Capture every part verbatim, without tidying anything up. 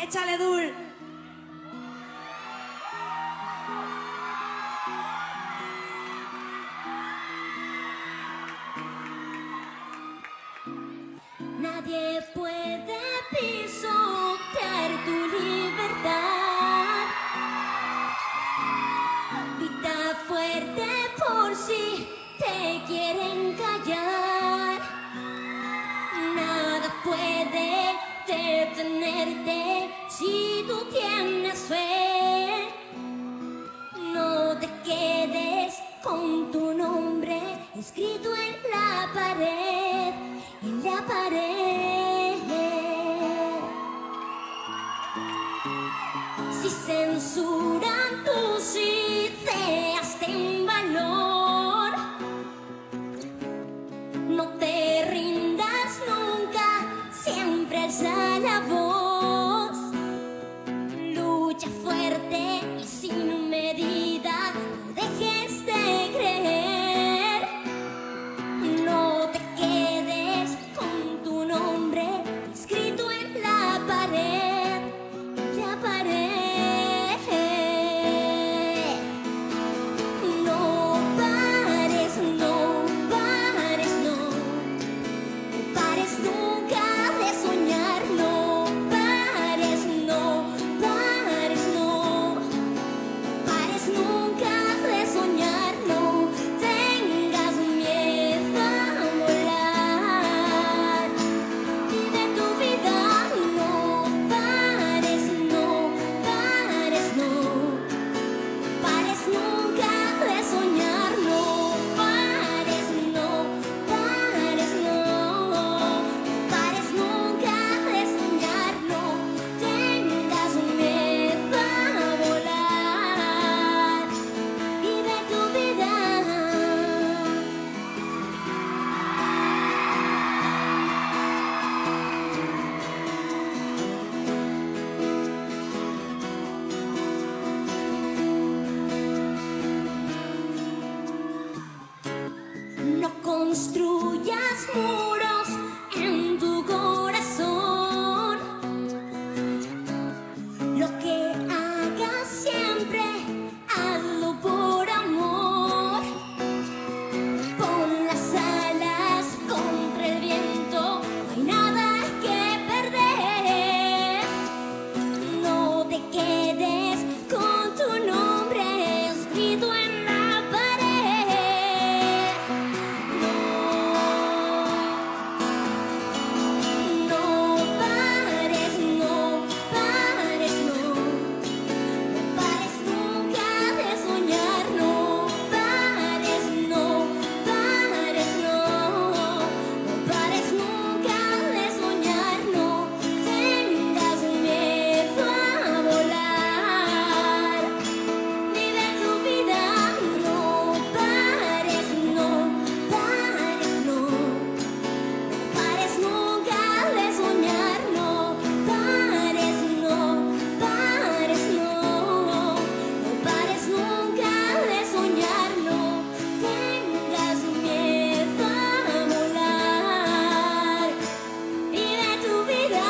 Échale, Dul. Nadie puede pisotear tu libertad. Grita fuerte por si te quieren callar. Nada puede detenerte si tú tienes fe. No te quedes con tu nombre escrito en la pared, en la pared. Si censuran tus ideas, ten valor. No te rindas nunca, siempre alza la voz. Lucha fuerte y sin medida, no dejes de creer. No te quedes con tu nombre escrito en la pared, en la pared. No pares, no pares, no. No pares nunca de soñar, no pares, no pares, no. No pares nunca de soñar, no tengas miedo a volar. Vive tu vida, no pares, no pares, no. No pares nunca de soñar, no pares, no pares, no. No pares nunca de soñar, no tengas miedo a volar. Vive tu vida. No construyas muros en tu corazón. Lo que hagas siempre, hazlo por amor. Pon las alas contra el viento, no hay nada que perder. No te quedes con tu nombre escrito en la pared. No pares, no pares, no. No pares nunca de soñar, no pares, no pares, no. No pares nunca de soñar, no tengas miedo a volar. Vive tu vida, no pares, no pares, no. No pares nunca de soñar, no pares, no pares, no. No pares nunca de soñar, no tengas miedo a volar. Vive tu vida.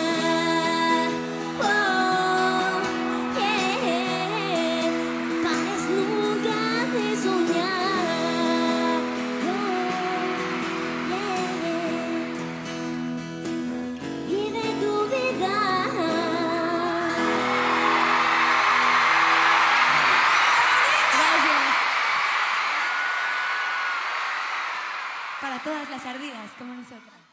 Oh, yeah. No pares nunca de soñar. Oh, yeah. Vive tu vida. Gracias. Para todas las ardidas como nosotras.